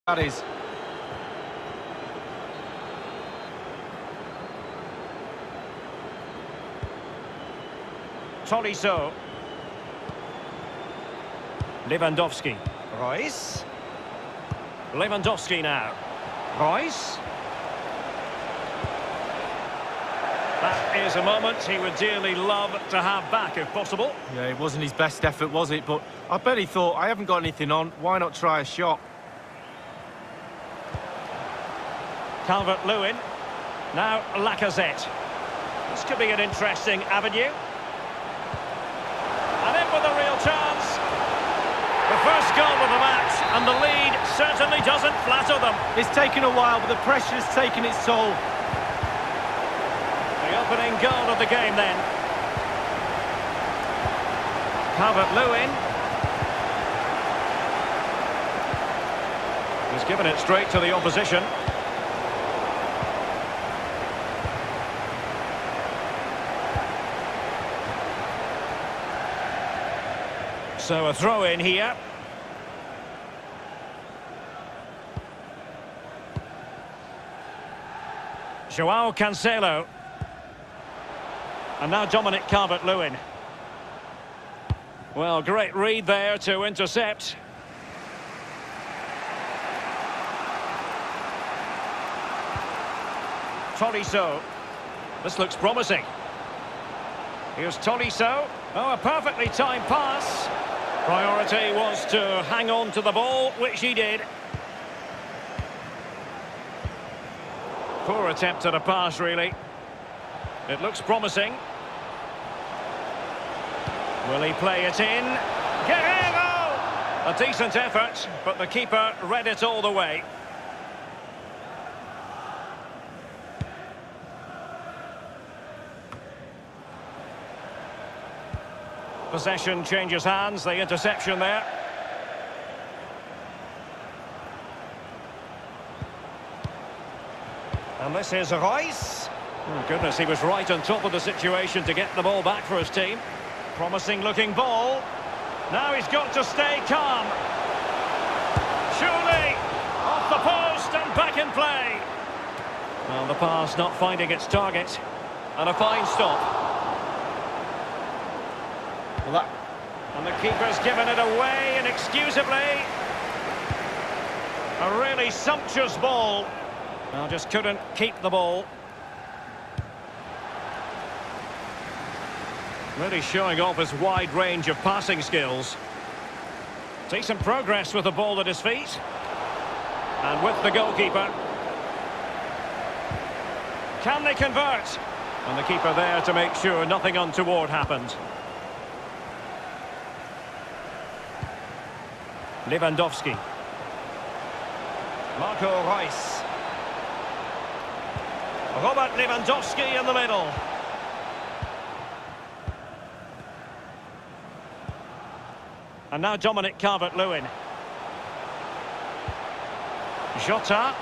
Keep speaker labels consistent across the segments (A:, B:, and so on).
A: That is.
B: Tolisso. Lewandowski. Reus. Lewandowski now. Reus. That is a moment he would dearly love to have back if possible.
A: Yeah, it wasn't his best effort, was it? But I bet he thought, I haven't got anything on, why not try a shot?
B: Calvert-Lewin. Now Lacazette. This could be an interesting avenue. And in with a real chance. The first goal of the match, and the lead certainly doesn't flatter them.
A: It's taken a while, but the pressure has taken its toll.
B: The opening goal of the game then. Calvert-Lewin. He's given it straight to the opposition. So a throw in here. Joao Cancelo. And now Dominic Calvert-Lewin. Well, great read there to intercept. Tolisso. This looks promising. Here's Tolisso. Oh, a perfectly timed pass. Priority was to hang on to the ball, which he did. Poor attempt at a pass, really. It looks promising. Will he play it in? Guerrero! A decent effort, but the keeper read it all the way. Possession changes hands, the interception there. And this is Reus. Oh, goodness, he was right on top of the situation to get the ball back for his team. Promising looking ball. Now he's got to stay calm. Surely off the post and back in play. Well, the pass not finding its target. And a fine stop. And the keeper's given it away inexcusably. A really sumptuous ball. Well, just couldn't keep the ball. Really showing off his wide range of passing skills. Decent progress with the ball at his feet. And with the goalkeeper. Can they convert? And the keeper there to make sure nothing untoward happened. Lewandowski. Marco Reus. Robert Lewandowski in the middle. And now Dominic Calvert-Lewin. Jota.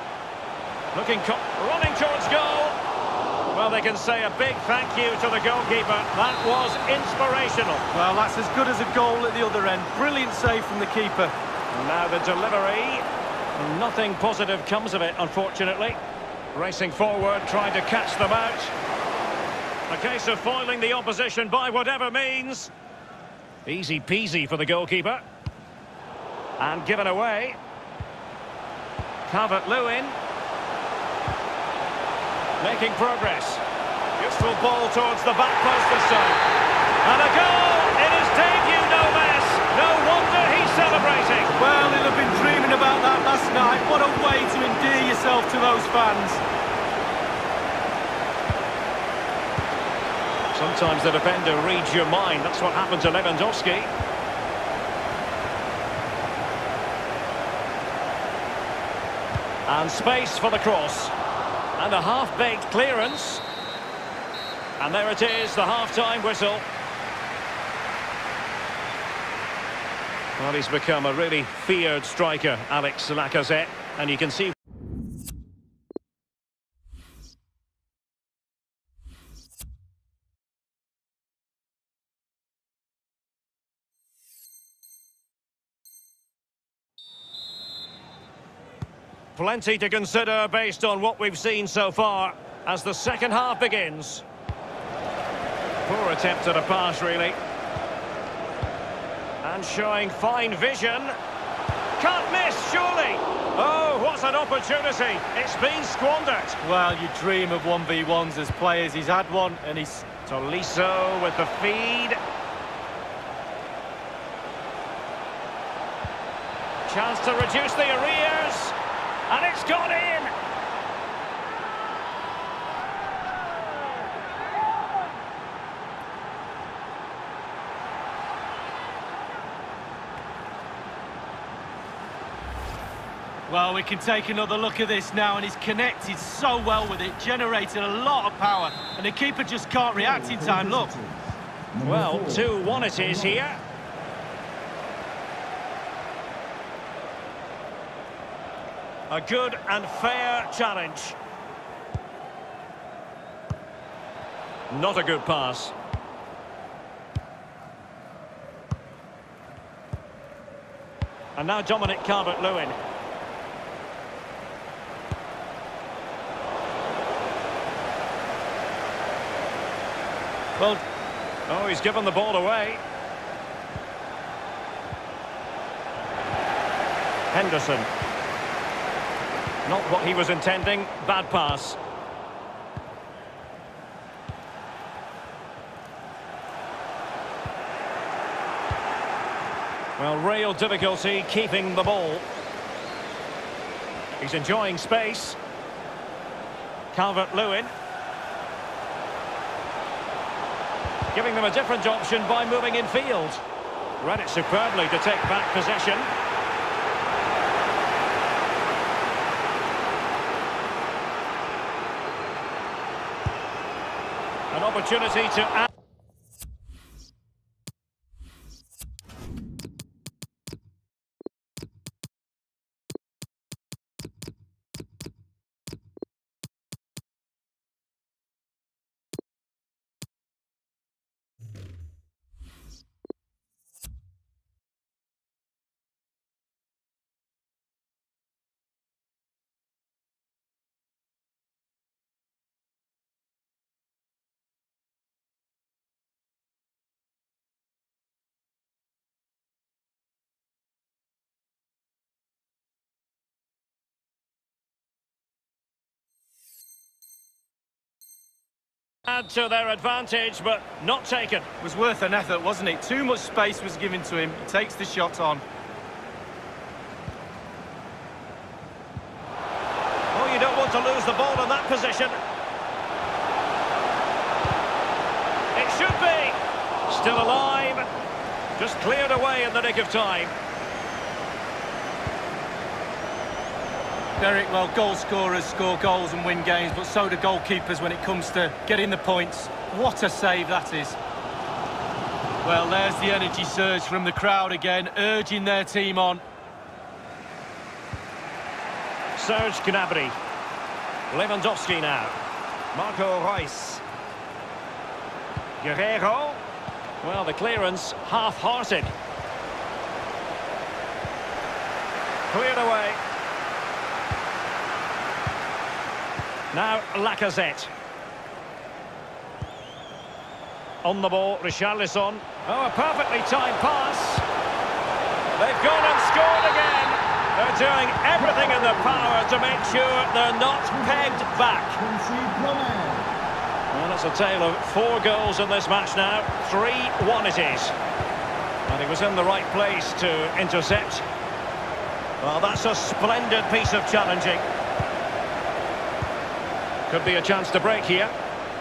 B: Running towards goal. Well, they can say a big thank you to the goalkeeper. That was inspirational.
A: Well, that's as good as a goal at the other end. Brilliant save from the keeper.
B: And now the delivery. Nothing positive comes of it, unfortunately. Racing forward, trying to catch them out. A case of foiling the opposition by whatever means. Easy peasy for the goalkeeper. And given away. Calvert-Lewin. Making progress. Useful ball towards the back post this time. And a goal in his debut, no less. No wonder he's celebrating.
A: Well, he'll have been dreaming about that last night. What a way to endear yourself to those fans.
B: Sometimes the defender reads your mind. That's what happened to Lewandowski. And space for the cross. And a half-baked clearance. And there it is, the half-time whistle. Well, he's become a really feared striker, Alex Lacazette. And you can see... Plenty to consider based on what we've seen so far as the second half begins. Poor attempt at a pass, really. And showing fine vision. Can't miss, surely. Oh, what an opportunity. It's been squandered.
A: Well, you dream of 1v1s as players. He's had one, and he's...
B: Tolisso with the feed. Chance to reduce the arrears. And it's gone in.
A: Well, we can take another look at this now, and he's connected so well with it, generated a lot of power, and the keeper just can't react in time. Look.
B: Well, 2-1 it is here. A good and fair challenge. Not a good pass. And now Dominic Calvert-Lewin.
A: Well,
B: oh, he's given the ball away. Henderson. Not what he was intending. Bad pass. Well, real difficulty keeping the ball. He's enjoying space. Calvert-Lewin. Giving them a different option by moving in field. Read it superbly to take back possession. An opportunity to add. Add to their advantage, but not taken.
A: it was worth an effort, wasn't it? Too much space was given to him. He takes the shot on.
B: Oh, you don't want to lose the ball in that position. It should be. Still alive. Just cleared away in the nick of time.
A: Derek, well, goal scorers score goals and win games, but so do goalkeepers when it comes to getting the points. What a save that is. Well, there's the energy surge from the crowd again, urging their team on.
B: Serge Gnabry. Lewandowski now. Marco Reus. Guerreiro. Well, the clearance half-hearted. Cleared away. Now Lacazette. On the ball, Richarlison. Oh, a perfectly timed pass. They've gone and scored again. They're doing everything in their power to make sure they're not pegged back. Well, it's a tale of 4 goals in this match now. 3-1 it is. And he was in the right place to intercept. Well, that's a splendid piece of challenging. Could be a chance to break here.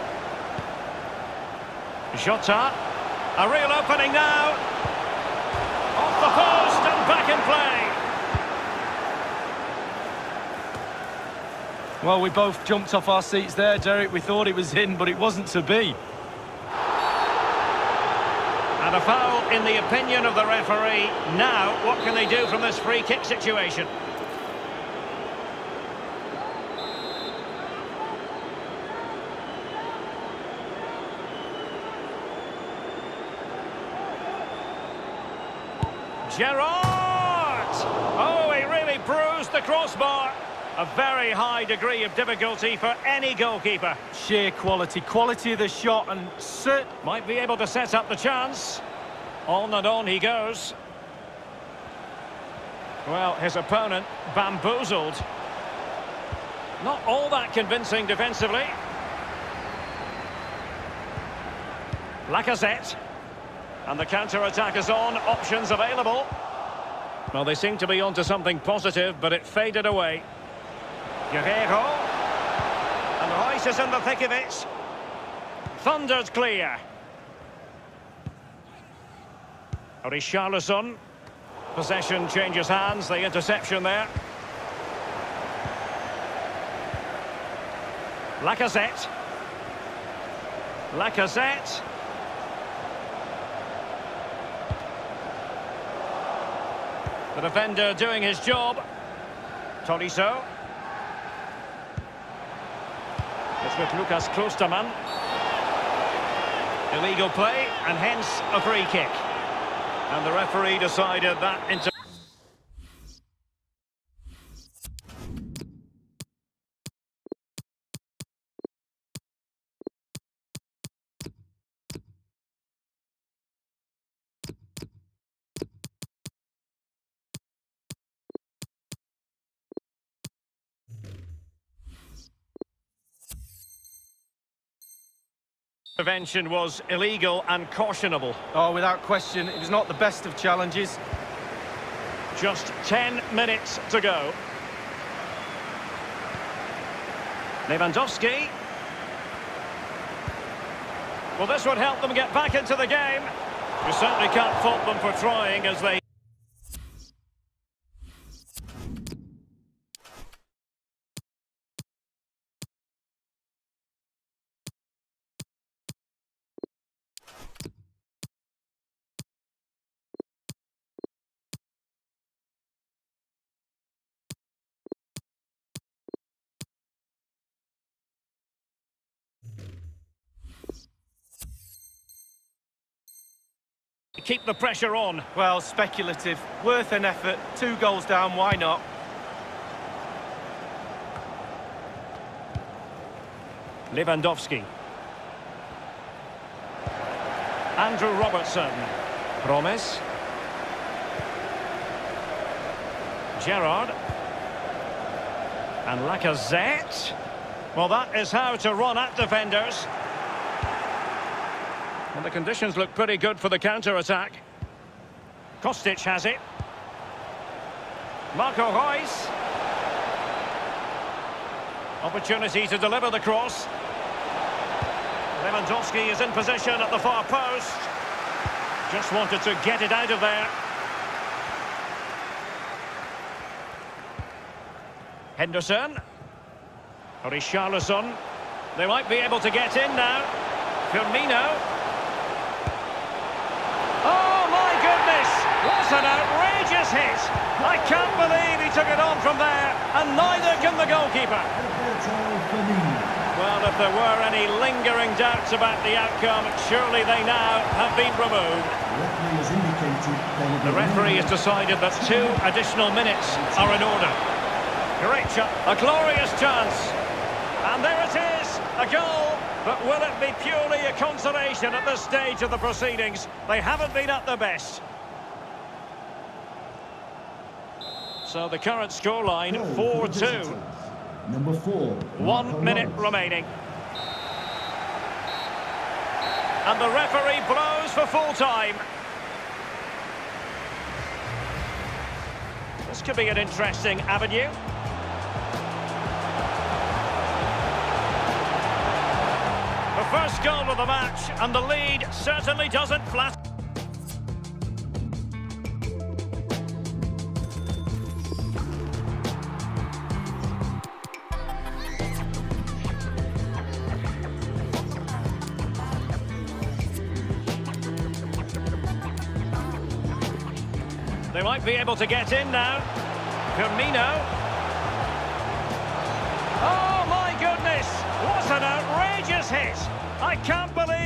B: Jota. A real opening now. Off the post and back in play.
A: Well, we both jumped off our seats there, Derek. We thought it was in, but it wasn't to be.
B: And a foul in the opinion of the referee. Now, what can they do from this free kick situation? Gerrard! Oh, he really bruised the crossbar. A very high degree of difficulty for any goalkeeper.
A: Sheer quality of the shot, and
B: might be able to set up the chance. On and on he goes. Well, his opponent bamboozled. Not all that convincing defensively. Lacazette. And the counter-attack is on, options available. Well, they seem to be onto something positive, but it faded away. Guerreiro. And Reus is in the thick of it. Thundered clear. Richarlison. Possession changes hands, the interception there. Lacazette. Lacazette. The defender doing his job. Tolisso. It's with Lucas Klostermann. Illegal play, and hence a free kick. And the referee decided that into... Intervention was illegal and cautionable.
A: Oh, without question, it was not the best of challenges.
B: Just 10 minutes to go. Lewandowski. Well, this would help them get back into the game. You certainly can't fault them for trying as they... keep the pressure on.
A: Well, speculative, worth an effort. 2 goals down, why not?
B: Lewandowski. Andrew Robertson. Promes. Gerrard. And Lacazette. Well, that is how to run at defenders. And the conditions look pretty good for the counter-attack. Kostic has it. Marco Reus. Opportunity to deliver the cross. Lewandowski is in position at the far post. Just wanted to get it out of there. Henderson. Richarlison. They might be able to get in now. Firmino. What an outrageous hit! I can't believe he took it on from there, and neither can the goalkeeper. Well, if there were any lingering doubts about the outcome, surely they now have been removed. The referee has decided that 2 additional minutes are in order. Great shot, a glorious chance. And there it is, a goal. But will it be purely a consolation at this stage of the proceedings? They haven't been at their best. So the current scoreline, 4-2.
C: Number 4.
B: 1 minute remaining. And the referee blows for full time. This could be an interesting avenue. The first goal of the match, and the lead certainly doesn't flatter. They might be able to get in now. Firmino. Oh, my goodness! What an outrageous hit! I can't believe